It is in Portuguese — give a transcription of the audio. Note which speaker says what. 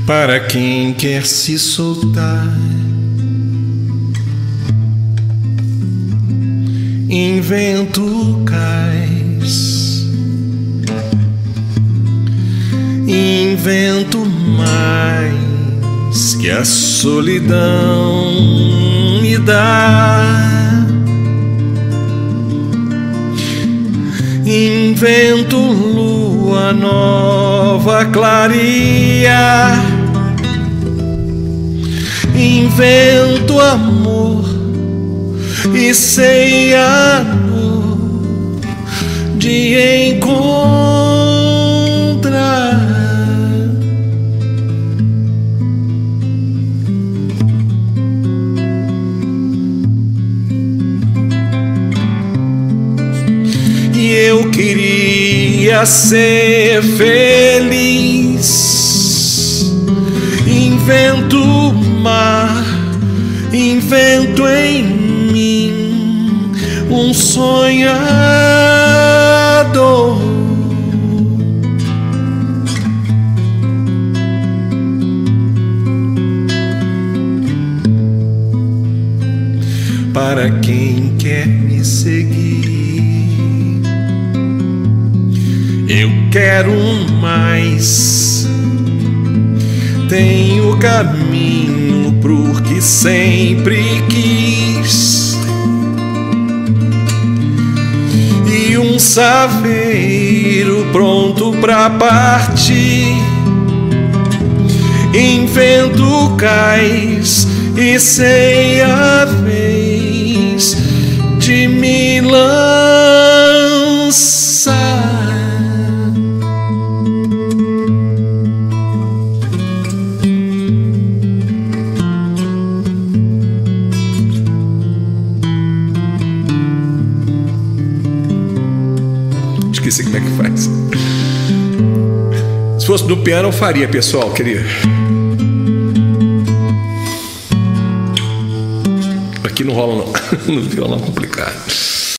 Speaker 1: Para quem quer se soltar, invento cais, invento mais que a solidão me dá. Invento lua nova clareia, invento amor e sei a dor de encontrar. E eu queria ser feliz, invento mar, invento em mim um sonhador. Para quem quer me seguir, eu quero mais. Tenho caminho pro que sempre quis e um saveiro pronto pra partir. Invento cais e sei a vez de me lançar. Esqueci como é que faz. Se fosse no piano eu faria, pessoal, queria. Aqui não rola não. No violão é complicado.